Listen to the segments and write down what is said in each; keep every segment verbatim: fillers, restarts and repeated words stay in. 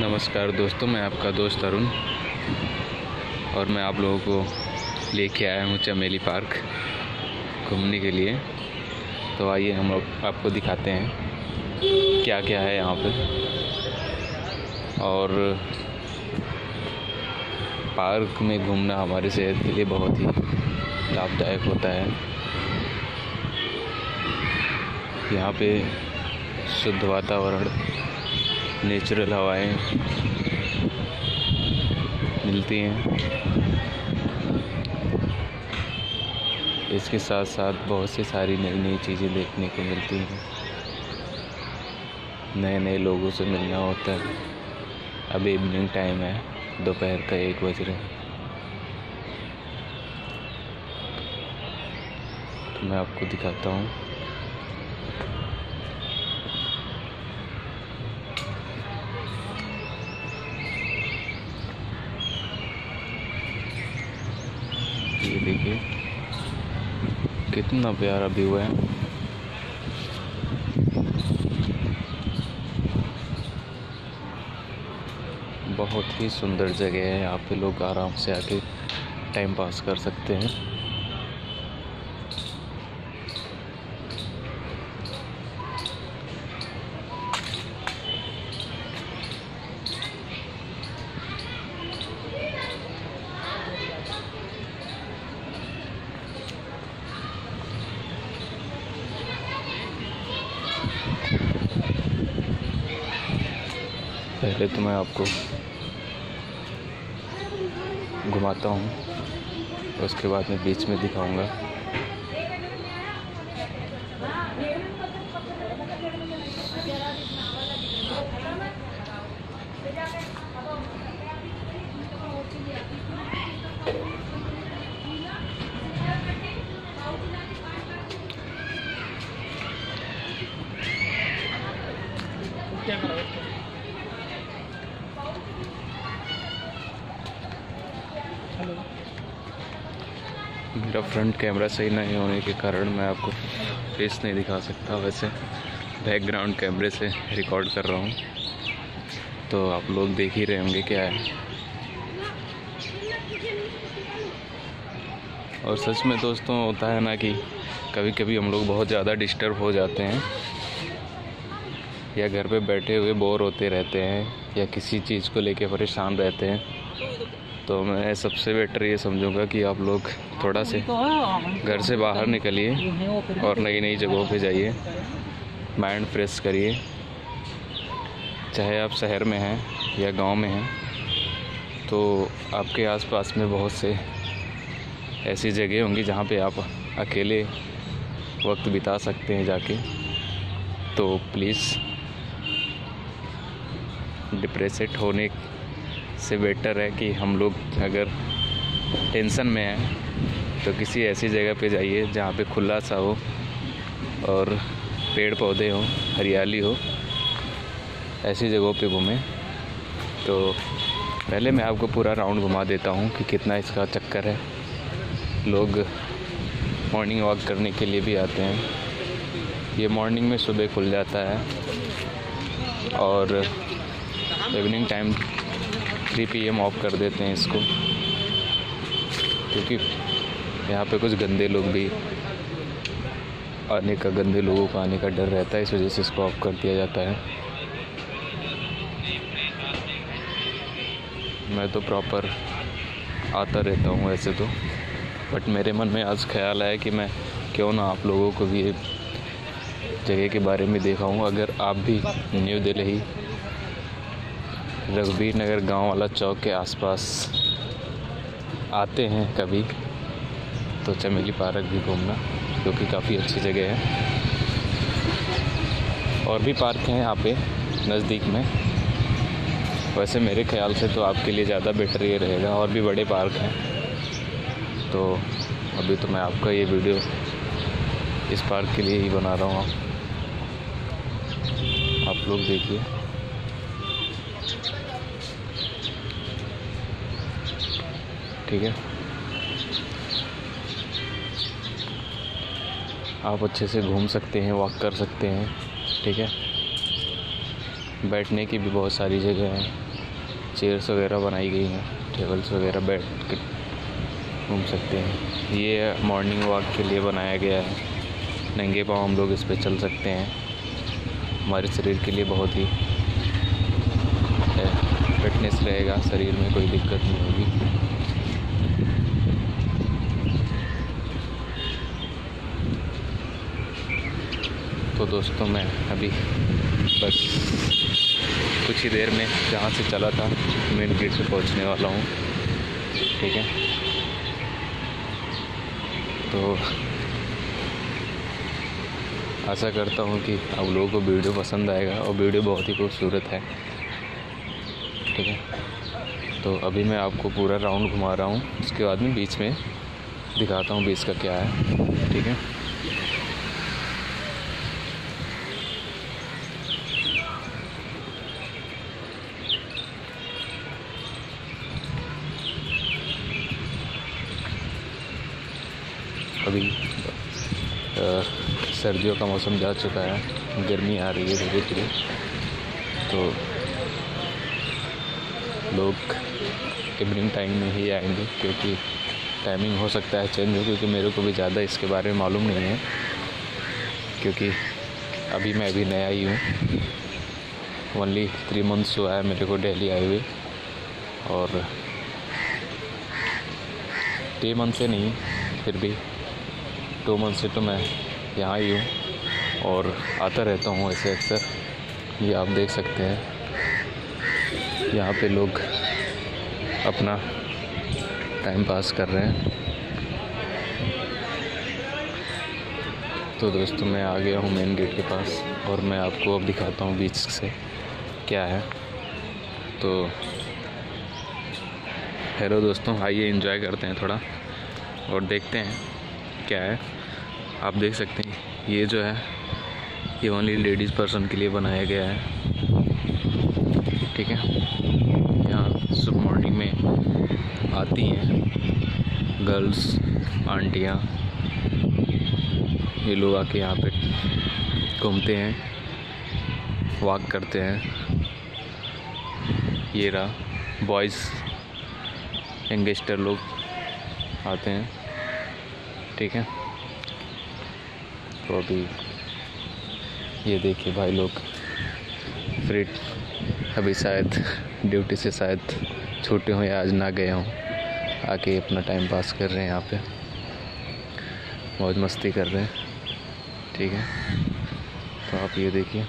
नमस्कार दोस्तों, मैं आपका दोस्त अरुण और मैं आप लोगों को लेके आया हूँ चमेली पार्क घूमने के लिए। तो आइए हम आपको दिखाते हैं क्या क्या है यहाँ पे। और पार्क में घूमना हमारी सेहत के लिए बहुत ही लाभदायक होता है। यहाँ पे शुद्ध वातावरण, नेचुरल हवाएं मिलती हैं। इसके साथ साथ बहुत सी सारी नई नई चीज़ें देखने को मिलती हैं, नए नए लोगों से मिलना होता है। अब इवनिंग टाइम है, दोपहर का एक बज रहे हैं। तो मैं आपको दिखाता हूँ। ये देखिए कितना प्यारा व्यू है। बहुत ही सुंदर जगह है। यहाँ पे लोग आराम से आके टाइम पास कर सकते हैं। पहले तो मैं आपको घुमाता हूँ, उसके बाद मैं बीच में दिखाऊंगा। मेरा फ्रंट कैमरा सही नहीं होने के कारण मैं आपको फेस नहीं दिखा सकता। वैसे बैकग्राउंड कैमरे से रिकॉर्ड कर रहा हूँ, तो आप लोग देख ही रहे होंगे क्या है। और सच में दोस्तों होता है ना कि कभी कभी हम लोग बहुत ज़्यादा डिस्टर्ब हो जाते हैं, या घर पे बैठे हुए बोर होते रहते हैं, या किसी चीज़ को लेके परेशान रहते हैं। तो मैं सबसे बेटर ये समझूंगा कि आप लोग थोड़ा से घर से बाहर निकलिए और नई नई जगहों पे जाइए, माइंड फ्रेश करिए। चाहे आप शहर में हैं या गांव में हैं, तो आपके आसपास में बहुत से ऐसी जगह होंगी जहां पे आप अकेले वक्त बिता सकते हैं जाके। तो प्लीज़ डिप्रेसेड होने से बेटर है कि हम लोग अगर टेंशन में हैं तो किसी ऐसी जगह पे जाइए जहाँ पे खुला सा हो और पेड़ पौधे हो, हरियाली हो। ऐसी जगहों पे घूमें। तो पहले मैं आपको पूरा राउंड घुमा देता हूँ कि कितना इसका चक्कर है। लोग मॉर्निंग वॉक करने के लिए भी आते हैं। ये मॉर्निंग में सुबह खुल जाता है और evening time three P M off कर देते हैं इसको, क्योंकि यहाँ पे कुछ गंदे लोग भी आने का गंदे लोगों का आने का डर रहता है, इस वजह से इसको ऑफ कर दिया जाता है। मैं तो प्रॉपर आता रहता हूँ वैसे तो, बट मेरे मन में आज ख्याल आया कि मैं क्यों ना आप लोगों को भी जगह के बारे में दिखाऊँ। अगर आप भी न्यू दिल्ली रघुवीर नगर गांव वाला चौक के आसपास आते हैं कभी, तो चमेली पार्क भी घूमना, क्योंकि काफ़ी अच्छी जगह है। और भी पार्क हैं यहाँ पे नज़दीक में। वैसे मेरे ख्याल से तो आपके लिए ज़्यादा बेटर ये रहेगा, और भी बड़े पार्क हैं। तो अभी तो मैं आपका ये वीडियो इस पार्क के लिए ही बना रहा हूँ। आप लोग देखिए। ठीक है, आप अच्छे से घूम सकते हैं, वॉक कर सकते हैं। ठीक है, बैठने की भी बहुत सारी जगह हैं। चेयर्स वगैरह बनाई गई हैं, टेबल्स वगैरह बैठ के घूम सकते हैं। ये मॉर्निंग वॉक के लिए बनाया गया है, नंगे पाँव हम लोग इस पे चल सकते हैं। हमारे शरीर के लिए बहुत ही फिटनेस रहेगा, शरीर में कोई दिक्कत नहीं होगी। तो दोस्तों मैं अभी बस कुछ ही देर में जहाँ से चला था मेन गेट पे पहुँचने वाला हूँ, ठीक है। तो आशा करता हूँ कि आप लोगों को वीडियो पसंद आएगा, और वीडियो बहुत ही खूबसूरत है, ठीक है। तो अभी मैं आपको पूरा राउंड घुमा रहा हूँ, उसके बाद में बीच में दिखाता हूँ बीच का क्या है, ठीक है। अभी आ, सर्दियों का मौसम जा चुका है, गर्मी आ रही है धीरे धीरे, तो लोग इवनिंग टाइम में ही आएंगे, क्योंकि टाइमिंग हो सकता है चेंज हो, क्योंकि मेरे को भी ज़्यादा इसके बारे में मालूम नहीं है, क्योंकि अभी मैं अभी नया ही हूँ। ओनली थ्री मंथ्स हुआ है मेरे को दिल्ली आए हुए, और थ्री मंथ से नहीं, फिर भी टू मंथ से तो मैं यहाँ ही हूँ और आता रहता हूँ ऐसे अक्सर। ये आप देख सकते हैं, यहाँ पे लोग अपना टाइम पास कर रहे हैं। तो दोस्तों मैं आ गया हूँ मेन गेट के पास, और मैं आपको अब दिखाता हूँ बीच से क्या है। तो हेलो दोस्तों, आइए एंजॉय करते हैं थोड़ा और देखते हैं क्या है। आप देख सकते हैं ये जो है ये ओनली लेडीज़ पर्सन के लिए बनाया गया है, ठीक है। यहाँ सुबह मॉर्निंग में आती हैं गर्ल्स, आंटियाँ, ये लोग आके यहाँ पे घूमते हैं, वॉक करते हैं। ये रहा बॉयज़ यंगस्टर लोग आते हैं, ठीक है। तो अभी ये देखिए भाई लोग फ्री, अभी शायद ड्यूटी से शायद छूटे हों या आज ना गए हों, आके अपना टाइम पास कर रहे हैं यहाँ पे, मौज मस्ती कर रहे हैं, ठीक है। तो आप ये देखिए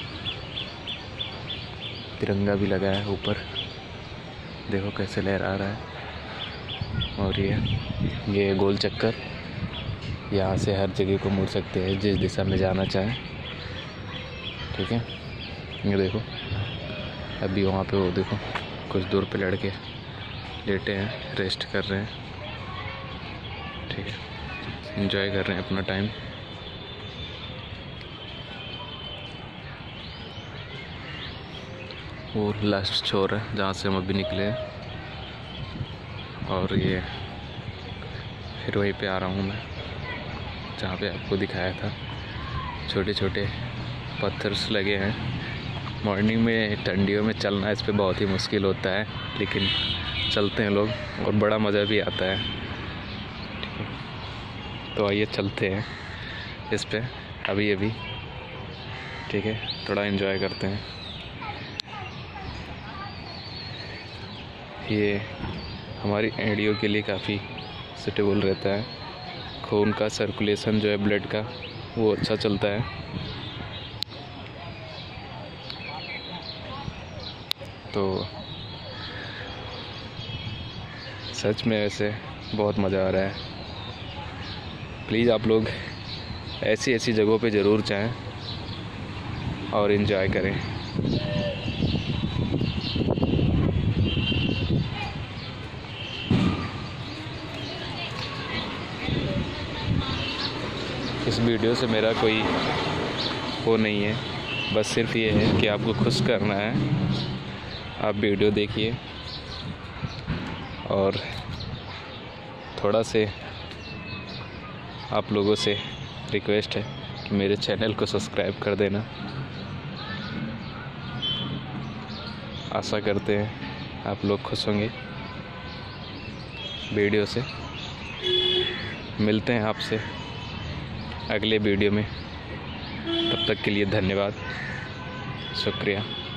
तिरंगा भी लगा है ऊपर, देखो कैसे लहरा रहा है। और ये ये गोल चक्कर, यहाँ से हर जगह को मुड़ सकते हैं जिस दिशा में जाना चाहें, ठीक है। ये देखो अभी वहाँ पे वो देखो कुछ दूर पे लड़के लेटे हैं, रेस्ट कर रहे हैं, ठीक है, एंजॉय कर रहे हैं अपना टाइम। वो लास्ट छोर है जहाँ से हम अभी निकले हैं, और ये फिर वहीं पे आ रहा हूँ मैं जहाँ पे आपको दिखाया था। छोटे छोटे पत्थर्स लगे हैं। मॉर्निंग में ठंडियों में चलना इस पे बहुत ही मुश्किल होता है, लेकिन चलते हैं लोग और बड़ा मज़ा भी आता है, ठीक है। तो आइए चलते हैं इस पे अभी अभी, ठीक है, थोड़ा एंजॉय करते हैं। ये हमारी एड़ियों के लिए काफ़ी सूटेबल रहता है, खून का सर्कुलेशन जो है ब्लड का वो अच्छा चलता है। तो सच में ऐसे बहुत मज़ा आ रहा है। प्लीज़ आप लोग ऐसी ऐसी जगहों पे ज़रूर जाएं और एंजॉय करें। इस वीडियो से मेरा कोई वो नहीं है, बस सिर्फ ये है कि आपको खुश करना है। आप वीडियो देखिए और थोड़ा से आप लोगों से रिक्वेस्ट है कि मेरे चैनल को सब्सक्राइब कर देना। आशा करते हैं आप लोग खुश होंगे वीडियो से। मिलते हैं आपसे अगले वीडियो में, तब तक के लिए धन्यवाद, शुक्रिया।